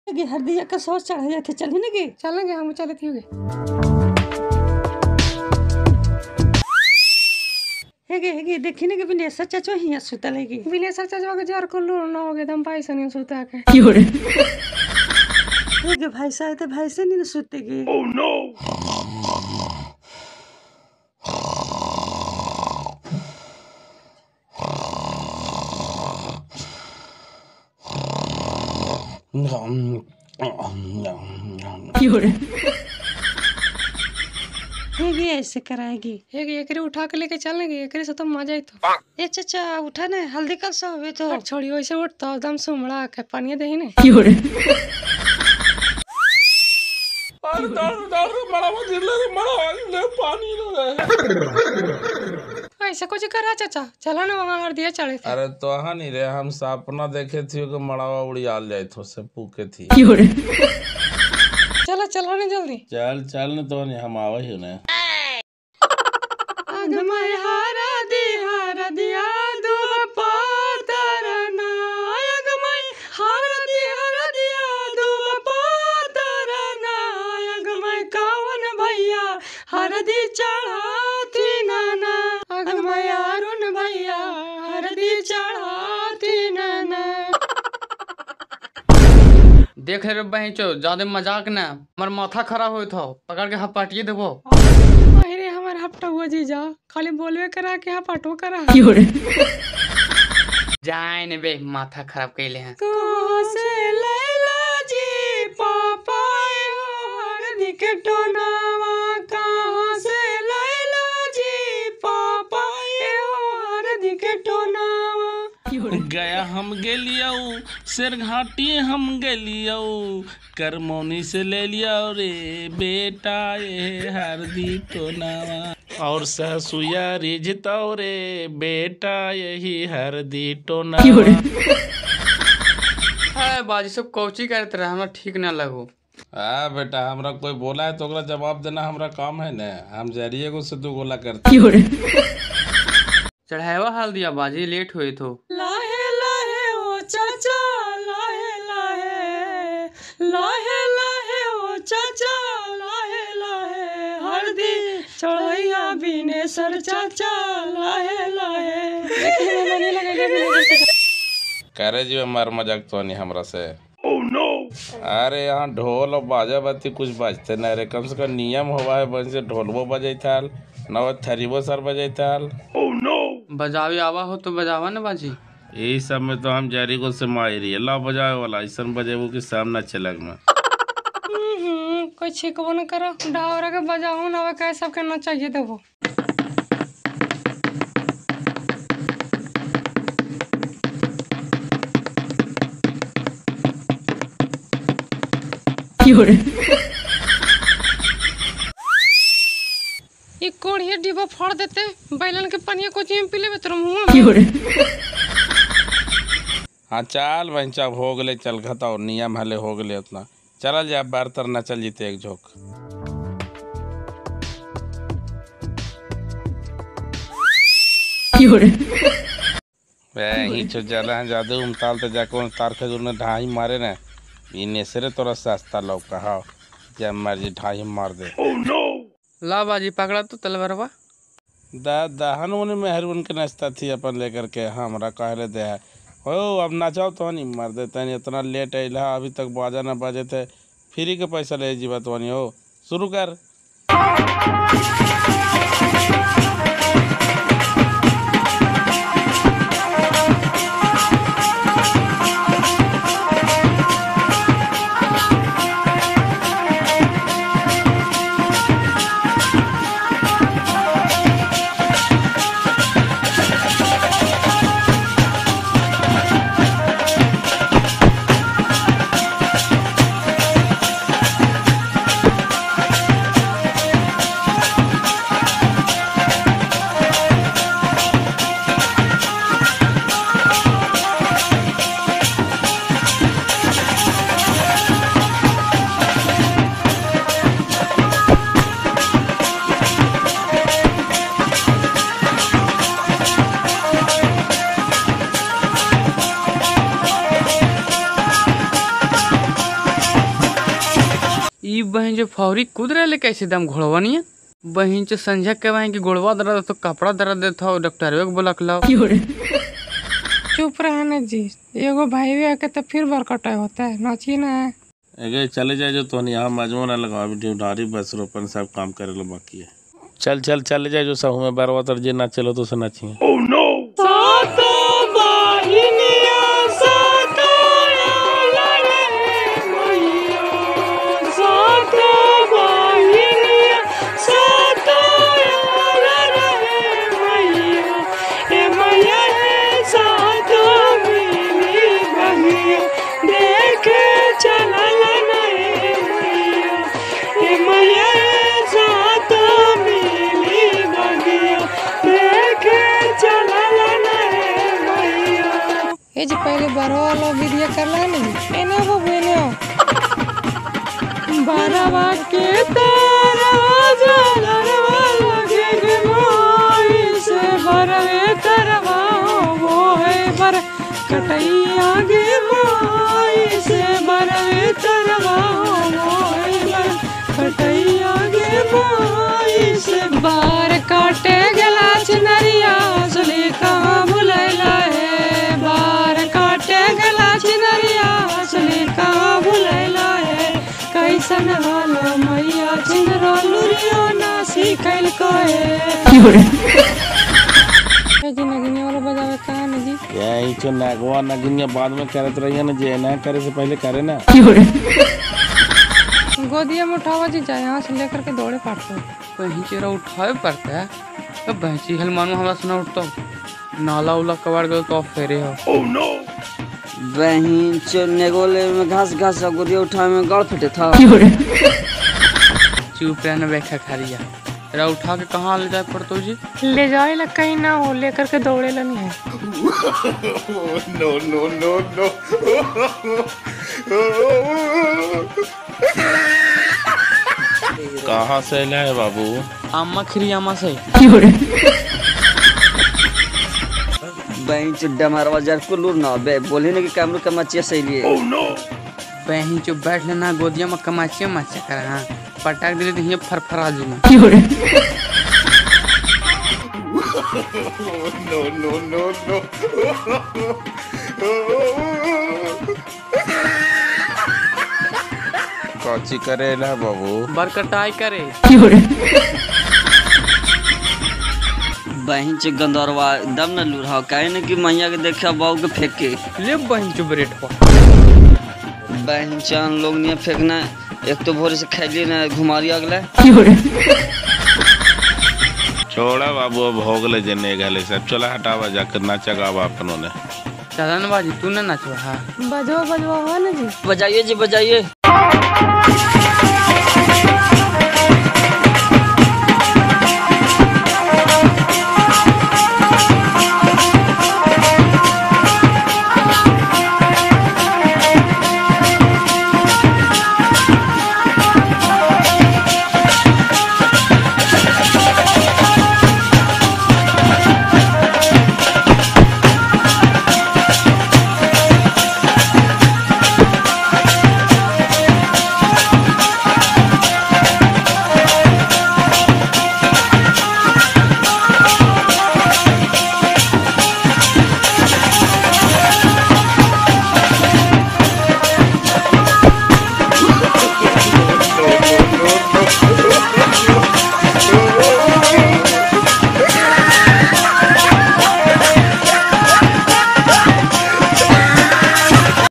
हरदिया का सॉस चढ़ा जाते चले ना गे चलेंगे हम चले थे हेगे देखी ना कि विनेश्वर चाचा हिया सुतल है विनेश्वर चाचा के जर को लूर ना हो गए हम भाई सनी सुता के हेगे भाई साहब तो भाई से नहीं सुतेगी ओह नो हेगे ऐसे कराएगी एकरे उठा के लेके चलेंगे एकरे से तो मजा ही तो ए चाचा उठा ना हल्दी कल सा हुए तो छोड़ी वैसे उठ तो एकदम सुमड़ा के पानी दे ही ने ऐसा कुछ करा चाचा चलो ना वहाँ हरदिया चढ़े थे अरे तो हाँ नहीं रे हम सपना देखे थी कि मड़ावा उड़ियाल जाए तो से पूके थी चलो चलो ना जल्दी चल चल न तो नहीं हम आवे ही ने हारा दिया दो पातरना अगमय हारा दिया दो पातरना अगमय कौन भैया हरदी चढ़ाती नाना अगमय अरुण भैया हरदी चढ़ाती नाना। देख रे बहन चो ज्यादा मजाक ना हमार माथा खराब होत हो पकड़ के हपाटिए देबो अरे हमार हफ्ता हुआ जीजा खाली बोलवे करा के हपाटो करा जाए ने बे माथा खराब कैले हैं कहाँ से लैला जी पापा हरदी के टोनावा कहाँ से लैला जी पापा हरदी के टोनावा गया हम गेलियो शेर घाटी हम गेलियो करमोनी से ले लिया रे बेटा ये हरदी टोनावा और सहसुया रिझता रे बेटा यही हरदी टोनावा है बाजी सब कोची करते रहे हमरा ठीक ना लगो हाँ बेटा हमरा कोई बोला है तो ओकरा जवाब देना हमरा काम है ना हम जरिए को से तू गोला करते चढ़ावा हाल दिया बाजी लेट हुए तो लाहे लाहे ओ चाचा लाहे लाहे लाहे लाहे ओ चाचा लाहे लाहे हरदी चढ़ैया विनेश्वर चाचा लाहे लाहे करे जी मार मजाक तो नहीं हमरा से अरे यहाँ ढोल और बाजा बाती कुछ बजते न रे कम से कम नियम हुआ है बन से ढोलबो बजे थाल न थरीबो सर बजे थाल बजावे आवा हो तो बजावा ना बाजी यही सब में तो हम जारी को से मारी अल्लाह बजावे वाला ऐसा बजेबो कि सामना चलग में कोई छिकबो न करो डावरा के बजाऊ ना कह सब करना चाहिए देबो ये कोढ़िया डिब्बा फोड़ देते बैलन के पनिया को चिम पी लेबे तोर मुंह हाँ चल बंचा हो गले चल घता और नियम हले हो गले उतना चल जा बार तर न चल जीते एक झोंक ही छो जला जादू उमताल तो जाके उन तार खजूर ने ढाई मारे ना इने से तोरा सस्ता लौका हाँ जब मर्जी ढाई मार दे ला बाजी पकड़ा तो तलवारवा दहन उन्हें मेहरून के नाश्ता थी अपन लेकर के हमरा कहले दे है हो अब नाचाओ तो नहीं मर देते नहीं इतना लेट अला अभी तक बाजा ना बाजे थे फ्री के पैसा ले जीवा तो नहीं हो शुरू कर ई बहन जो फौरी कूद रहे कैसे दम घोड़वा नहीं है बहन जो संझा के वहीं की गोड़वा दर्द तो कपड़ा दर्द देता हो डॉक्टर को बोला लाओ। चुप रहा ना जी, एगो भाई आके तो फिर बरकटा होता है, नाचिए ना। अगे चले जाए जो तो यहाँ मजमू ना लगा अभी ड्यूटारी बस रोपन सब काम करे लो बाकी है। चल चल चले जाए जो सहू में बरवा तर जे ना चलो तो से नाचिए। ओह नो ये जो पहले बरवा वाला वीडियो कर ला नहीं, एने वो बेने बरवा के तारा जलरवा लगे गे मोई से बरवे तरवा वो है बर कटैया गे मोई से बरवे तरवा वो है बर कटैया गे मोई से बार काटे गला चिनरिया सुली कहाँ भुलैला है कैसन वाला मैया चिंदरा लुरियो ना सीखल कोए जी नगिनिया वाला बजावे कहाँ ना जी यही तो नागवा नगिनिया बाद में करत रहिए ना जे ना करे से पहले करे ना। गोदिया में उठावा जी जाए यहाँ से लेकर के दौड़े पाटो बहन चेरा उठावे पड़ता है अब भैंसी हल मानो हमारा सुना उठता नाला उला कबाड़ गए तो फेरे हो। ओह नो बहन चो नेगोले में घास घास गोदिया उठा में गड़ फटे था। चुप रहना बैठा खारिया तेरा उठा के कहाँ ले जाए पड़तो जी ले जाए ला कहीं ना हो लेकर के दौड़े ला नहीं है। नो नो नो नो कहाँ से है बाबू अम्मा खिरी अम्मा से बहन चो डमरवा जर कुलूर ना बे बोले ना कि कैमरू कमाचिया सही लिए। ओह नो बहन चो बैठ लेना गोदिया में कमाचिया माचा कर हाँ पटाक दिले तो ये फरफरा जुना। नो नो नो नो काची करे ना बाबू बरकटाई करे बहन चो गंदरवा दम न लूढ़ा काहे न कि मैया के देखा बाऊ के फेंक के ले बहन चो ब्रेड पर बहन चान लोग नहीं फेंकना एक तो भोरे से खैली ना घुमारी अगला छोड़ा बाबू अब हो गले जने गले सब चला हटावा जाकर नाचा गावा अपनों ने चलन बाजी तू ना नाचवा हाँ बजवा बजवा हो ना जी बजाइए जी बजाइए।